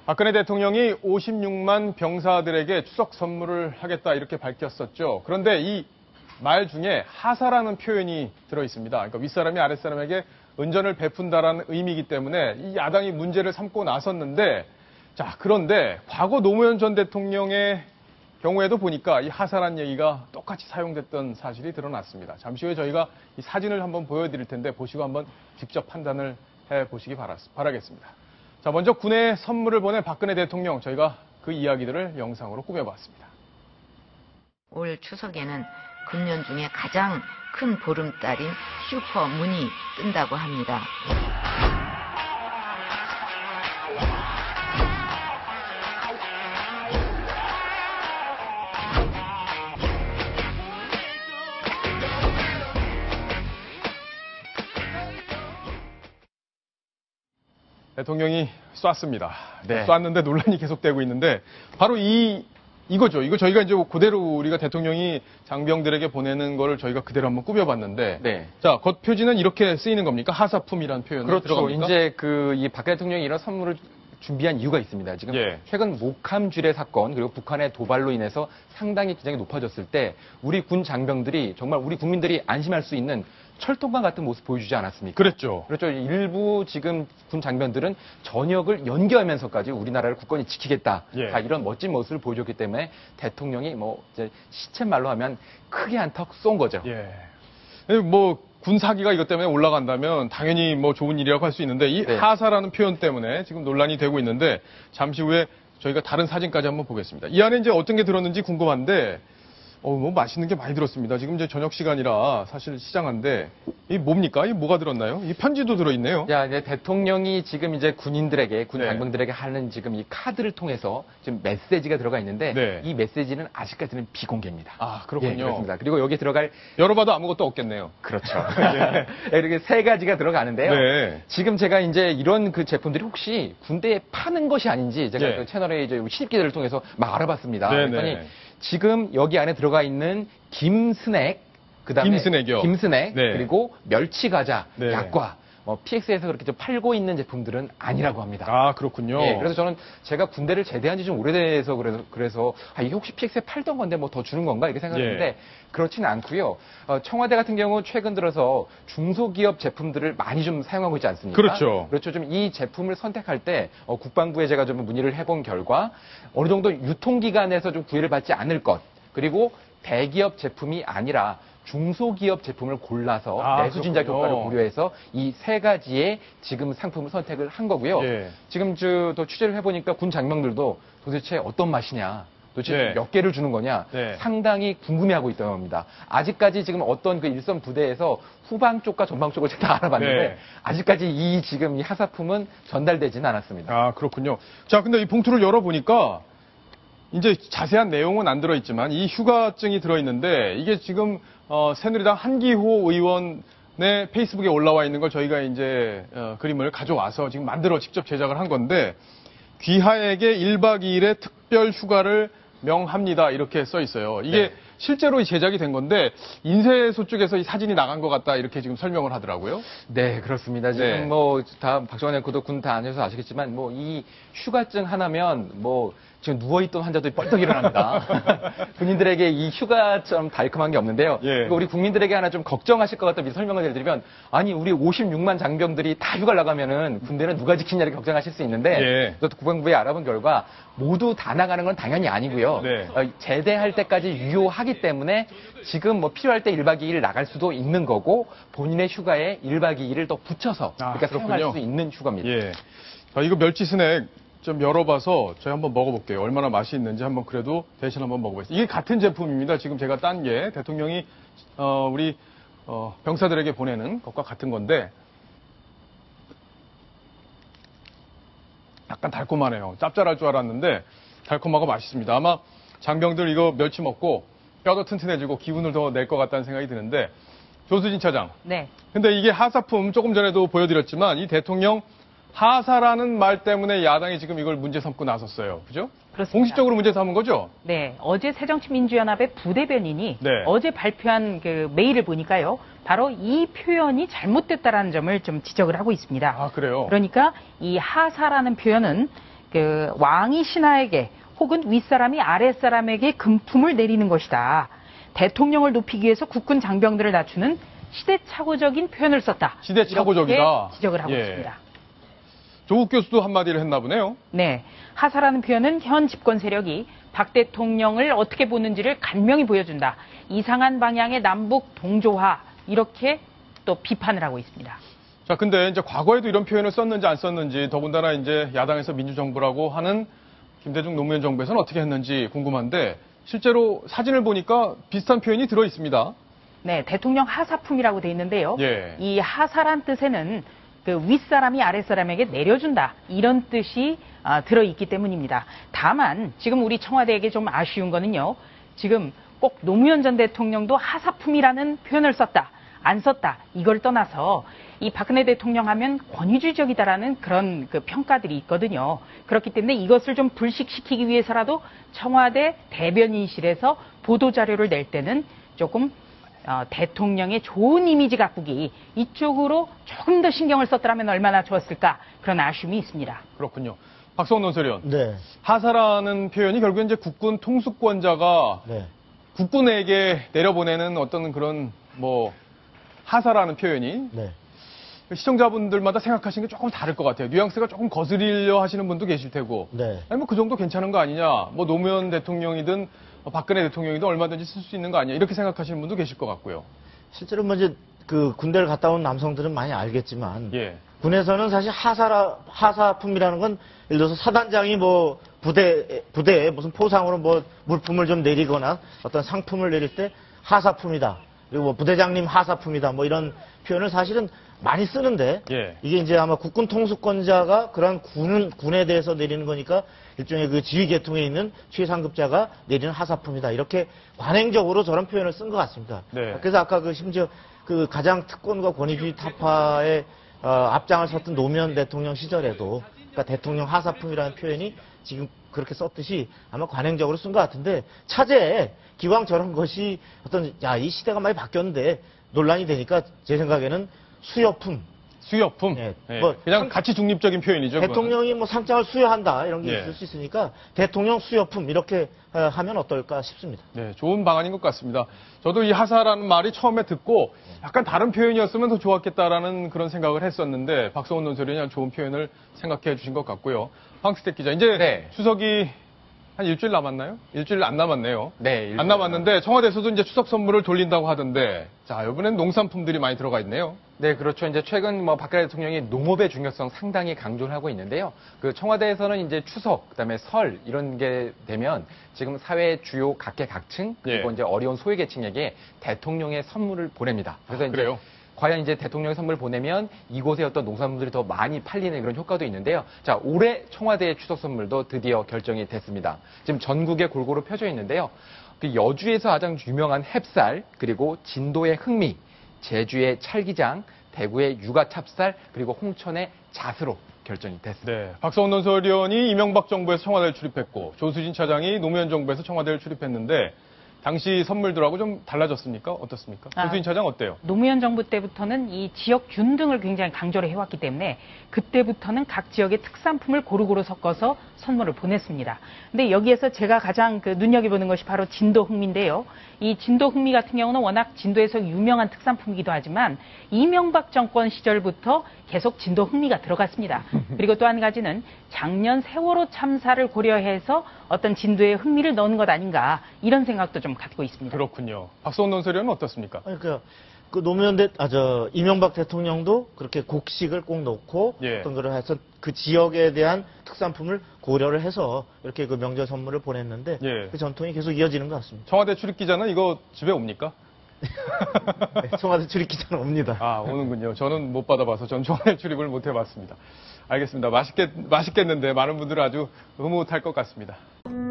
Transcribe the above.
박근혜 대통령이 56만 병사들에게 추석 선물을 하겠다 이렇게 밝혔었죠. 그런데 이 말 중에 하사라는 표현이 들어있습니다. 그러니까 윗사람이 아랫사람에게 은전을 베푼다라는 의미이기 때문에 이 야당이 문제를 삼고 나섰는데, 자, 그런데 과거 노무현 전 대통령의 경우에도 보니까 이 하사란 얘기가 똑같이 사용됐던 사실이 드러났습니다. 잠시 후에 저희가 이 사진을 한번 보여드릴 텐데 보시고 한번 직접 판단을 해보시기 바라겠습니다. 자, 먼저 군에 선물을 보낸 박근혜 대통령, 저희가 그 이야기들을 영상으로 꾸며봤습니다. 올 추석에는 금년 중에 가장 큰 보름달인 슈퍼문이 뜬다고 합니다. 대통령이 쐈습니다. 네. 쐈는데 논란이 계속되고 있는데 바로 이거죠. 이거 저희가 이제 그대로 우리가 대통령이 장병들에게 보내는 거를 저희가 그대로 한번 꾸며봤는데, 네. 자, 겉표지는 이렇게 쓰이는 겁니까? 하사품이라는 표현이 그렇죠. 들어갑니까? 이제 이 박 대통령이 이런 선물을 준비한 이유가 있습니다. 지금 최근 목함 주례 사건 그리고 북한의 도발로 인해서 상당히 긴장이 높아졌을 때 우리 군 장병들이 정말 우리 국민들이 안심할 수 있는 철통관 같은 모습 보여주지 않았습니까? 그랬죠. 그렇죠. 일부 지금 군 장병들은 전역을 연기하면서까지 우리나라를 굳건히 지키겠다. 다 이런 멋진 모습을 보여줬기 때문에 대통령이 이제 시쳇말로 하면 크게 한턱 쏜 거죠. 군 사기가 이것 때문에 올라간다면 당연히 좋은 일이라고 할 수 있는데 이 하사라는 표현 때문에 지금 논란이 되고 있는데 잠시 후에 저희가 다른 사진까지 한번 보겠습니다. 이 안에 이제 어떤 게 들었는지 궁금한데 맛있는 게 많이 들었습니다. 지금 이제 저녁 시간이라 사실 시장한데, 이 뭡니까? 이 뭐가 들었나요? 이 편지도 들어있네요. 자, 이제 대통령이 지금 이제 군인들에게, 군 장병들에게 하는 지금 이 카드를 통해서 지금 메시지가 들어가 있는데, 이 메시지는 아직까지는 비공개입니다. 아, 그렇군요. 예, 그렇습니다. 그리고 여기에 들어갈. 열어봐도 아무것도 없겠네요. 그렇죠. 이렇게 세 가지가 들어가는데요. 지금 제가 이제 이런 그 제품들이 혹시 군대에 파는 것이 아닌지 제가 그 채널에 이제 신입기자를 통해서 막 알아봤습니다. 그랬더니 지금 여기 안에 들어가 있는 김스낵, 그다음에 김스낵, 그리고 멸치과자, 약과, PX에서 그렇게 좀 팔고 있는 제품들은 아니라고 합니다. 아, 그렇군요. 예, 그래서 저는 제가 군대를 제대한 지 좀 오래돼서 그래서 이게 혹시 PX에 팔던 건데 더 주는 건가 이렇게 생각했는데 그렇지는 않고요. 청와대 같은 경우 최근 들어서 중소기업 제품들을 많이 좀 사용하고 있지 않습니까? 그렇죠. 좀 이 제품을 선택할 때 국방부에 제가 좀 문의를 해본 결과 어느 정도 유통기간에서 좀 구애를 받지 않을 것, 그리고 대기업 제품이 아니라 중소기업 제품을 골라서 내수진작 효과를 고려해서 이 세 가지의 지금 상품을 선택을 한 거고요. 지금 또 취재를 해보니까 군 장병들도 도대체 어떤 맛이냐, 도대체 몇 개를 주는 거냐 상당히 궁금해하고 있다고 합니다. 아직까지 지금 어떤 그 일선 부대에서 후방 쪽과 전방 쪽을 제가 다 알아봤는데 아직까지 지금 이 하사품은 전달되지는 않았습니다. 아, 그렇군요. 자, 근데 이 봉투를 열어보니까 이제 자세한 내용은 안 들어있지만 이 휴가증이 들어있는데 이게 지금 새누리당 한기호 의원의 페이스북에 올라와 있는 걸 저희가 이제 그림을 가져와서 지금 만들어 직접 제작을 한 건데, 귀하에게 1박 2일의 특별 휴가를 명합니다 이렇게 써 있어요. 이게 실제로 제작이 된 건데 인쇄소 쪽에서 이 사진이 나간 것 같다 이렇게 지금 설명을 하더라고요. 네, 그렇습니다. 지금 다 박정환 앵커도 군 다녀서 아시겠지만 이 휴가증 하나면 지금 누워있던 환자들이 뻘떡 일어납니다. 군인들에게 이 휴가처럼 달콤한 게 없는데요. 우리 국민들에게 하나 좀 걱정하실 것 같다 미리 설명을 드리면, 아니 우리 56만 장병들이 다 휴가 나가면은 군대는 누가 지키냐를 걱정하실 수 있는데 또 국방부에 알아본 결과 모두 다 나가는 건 당연히 아니고요. 제대할 때까지 유효하기 때문에 지금 필요할 때 1박 2일 나갈 수도 있는 거고 본인의 휴가에 1박 2일을 더 붙여서 그러니까 사용할 수 있는 휴가입니다. 자, 이거 멸치 스낵 좀 열어봐서 저희 한번 먹어볼게요. 얼마나 맛이 있는지 한번 그래도 대신 한번 먹어보겠습니다. 이게 같은 제품입니다. 지금 제가 딴 게 대통령이 우리 병사들에게 보내는 것과 같은 건데 약간 달콤하네요. 짭짤할 줄 알았는데 달콤하고 맛있습니다. 아마 장병들 이거 멸치 먹고 뼈도 튼튼해지고 기운을 더 낼 것 같다는 생각이 드는데, 조수진 차장. 근데 이게 하사품 조금 전에도 보여드렸지만 이 대통령 하사라는 말 때문에 야당이 지금 이걸 문제 삼고 나섰어요. 그죠? 그렇습니다. 공식적으로 문제 삼은 거죠? 네. 어제 새정치민주연합의 부대변인이 어제 발표한 그 메일을 보니까요. 바로 이 표현이 잘못됐다라는 점을 좀 지적을 하고 있습니다. 아, 그래요? 그러니까 이 하사라는 표현은 그 왕이 신하에게 혹은 윗사람이 아랫사람에게 금품을 내리는 것이다. 대통령을 높이기 위해서 국군 장병들을 낮추는 시대착오적인 표현을 썼다. 시대착오적이다. 이렇게 지적을 하고 예. 있습니다. 조국 교수도 한마디를 했나 보네요. 네. 하사라는 표현은 현 집권 세력이 박 대통령을 어떻게 보는지를 간명히 보여준다. 이상한 방향의 남북 동조화 이렇게 또 비판을 하고 있습니다. 자, 근데 이제 과거에도 이런 표현을 썼는지 안 썼는지 더군다나 이제 야당에서 민주정부라고 하는 김대중 노무현 정부에서는 어떻게 했는지 궁금한데 실제로 사진을 보니까 비슷한 표현이 들어 있습니다. 네, 대통령 하사품이라고 돼 있는데요. 예. 이 하사란 뜻에는 그 윗사람이 아랫사람에게 내려준다 이런 뜻이 들어있기 때문입니다. 다만 지금 우리 청와대에게 좀 아쉬운 거는요. 지금 꼭 노무현 전 대통령도 하사품이라는 표현을 썼다. 안 썼다. 이걸 떠나서 이 박근혜 대통령 하면 권위주의적이다라는 그런 그 평가들이 있거든요. 그렇기 때문에 이것을 좀 불식시키기 위해서라도 청와대 대변인실에서 보도자료를 낼 때는 조금 대통령의 좋은 이미지 가꾸기 이쪽으로 조금 더 신경을 썼더라면 얼마나 좋았을까 그런 아쉬움이 있습니다. 그렇군요. 박성원 논설위원. 네. 하사라는 표현이 결국엔 이제 국군 통수권자가 네. 국군에게 내려보내는 어떤 그런 뭐 하사라는 표현이 네. 시청자분들마다 생각하시는 게 조금 다를 것 같아요. 뉘앙스가 조금 거스리려 하시는 분도 계실 테고. 네. 아니 뭐 그 정도 괜찮은 거 아니냐. 뭐 노무현 대통령이든 박근혜 대통령이든 얼마든지 쓸 수 있는 거 아니냐. 이렇게 생각하시는 분도 계실 것 같고요. 실제로 뭐 이제 그 군대를 갔다 온 남성들은 많이 알겠지만 예. 군에서는 사실 하사품이라는 건 예를 들어서 사단장이 뭐 부대에 무슨 포상으로 뭐 물품을 좀 내리거나 어떤 상품을 내릴 때 하사품이다. 그리고 뭐 부대장님 하사품이다. 뭐 이런 표현을 사실은 많이 쓰는데 예. 이게 이제 아마 국군 통수권자가 그런 군에 대해서 내리는 거니까 일종의 그 지휘 계통에 있는 최상급자가 내리는 하사품이다. 이렇게 관행적으로 저런 표현을 쓴 것 같습니다. 네. 그래서 아까 그 심지어 그 가장 특권과 권위주의 타파의 앞장을 섰던 노무현 대통령 시절에도 그러니까 대통령 하사품이라는 표현이 지금 그렇게 썼듯이 아마 관행적으로 쓴 것 같은데 차제에 기왕 저런 것이 어떤 이 시대가 많이 바뀌었는데 논란이 되니까 제 생각에는 수여품. 수여품. 예. 뭐 그냥 가치 중립적인 표현이죠. 대통령이 뭐 상장을 수여한다 이런 게 예. 있을 수 있으니까 대통령 수여품 이렇게 하면 어떨까 싶습니다. 네, 좋은 방안인 것 같습니다. 저도 이 하사라는 말이 처음에 듣고 약간 다른 표현이었으면 더 좋았겠다라는 그런 생각을 했었는데 박성원 논설위원이 좋은 표현을 생각해 주신 것 같고요. 황스택 기자, 이제 네. 추석이 한 일주일 남았나요? 일주일 안 남았네요. 네, 일주일 안 남았는데 청와대에서도 이제 추석 선물을 돌린다고 하던데 자, 이번엔 농산품들이 많이 들어가 있네요. 네, 그렇죠. 이제 최근 뭐 박근혜 대통령이 농업의 중요성 상당히 강조를 하고 있는데요. 그 청와대에서는 이제 추석, 그다음에 설 이런 게 되면 지금 사회 주요 각계각층 그리고 예. 이제 어려운 소외계층에게 대통령의 선물을 보냅니다. 그래서 이제 그래요? 과연 이제 대통령의 선물 보내면 이곳의 어떤 농산물들이 더 많이 팔리는 그런 효과도 있는데요. 자, 올해 청와대의 추석 선물도 드디어 결정이 됐습니다. 지금 전국에 골고루 펴져 있는데요. 그 여주에서 가장 유명한 햅쌀, 그리고 진도의 흑미, 제주의 찰기장, 대구의 육아찹쌀, 그리고 홍천의 잣으로 결정이 됐습니다. 네, 박성원 논설위원이 이명박 정부에서 청와대를 출입했고 조수진 차장이 노무현 정부에서 청와대를 출입했는데 당시 선물들하고 좀 달라졌습니까? 어떻습니까? 조수진 차장 어때요? 노무현 정부 때부터는 이 지역균 등을 굉장히 강조를 해왔기 때문에 그때부터는 각 지역의 특산품을 고루고루 섞어서 선물을 보냈습니다. 근데 여기에서 제가 가장 그 눈여겨보는 것이 바로 진도 흑미인데요. 이 진도 흑미 같은 경우는 워낙 진도에서 유명한 특산품이기도 하지만 이명박 정권 시절부터 계속 진도 흑미가 들어갔습니다. 그리고 또 한 가지는 작년 세월호 참사를 고려해서 어떤 진도의 흑미를 넣은 것 아닌가 이런 생각도 좀 갖고 있습니다. 그렇군요. 박성원 논설위원은 어떻습니까? 그러니까 그 이명박 대통령도 그렇게 곡식을 꼭 넣고 예. 어떤 거를 해서 그 지역에 대한 특산품을 고려를 해서 이렇게 그 명절 선물을 보냈는데 예. 그 전통이 계속 이어지는 것 같습니다. 청와대 출입 기자는 이거 집에 옵니까? 네, 청와대 출입 기자는 옵니다. 아, 오는군요. 저는 못 받아봐서 전 청와대 출입을 못 해봤습니다. 알겠습니다. 맛있겠는데 많은 분들은 아주 흐뭇할 것 같습니다.